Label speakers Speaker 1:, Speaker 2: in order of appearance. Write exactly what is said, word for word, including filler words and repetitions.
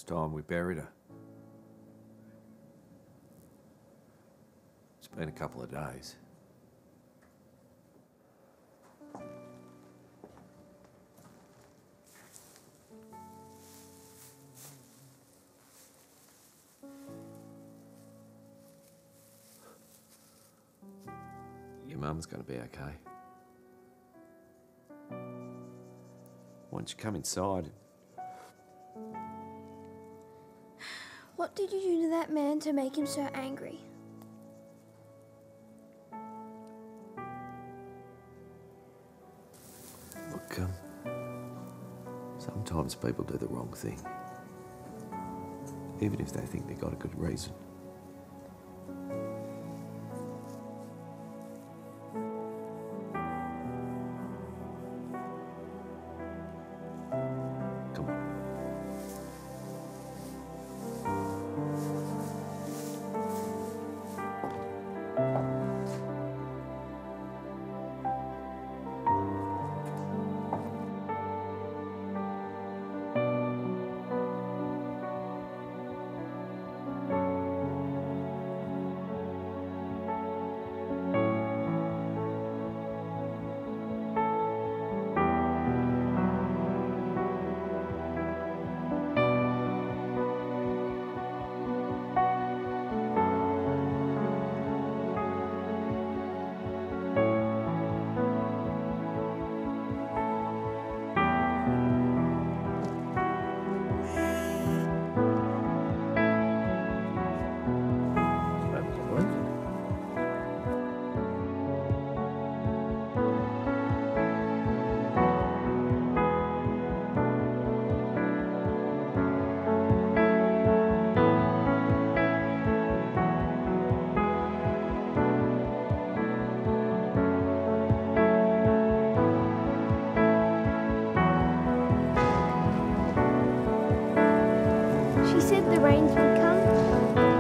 Speaker 1: It's time we buried her. It's been a couple of days. Your mum's gonna be okay. Why don't you come inside?
Speaker 2: What did you do to that man to make him so angry?
Speaker 1: Look, um, sometimes people do the wrong thing, even if they think they got a good reason. Come on.
Speaker 2: She said the rains would come.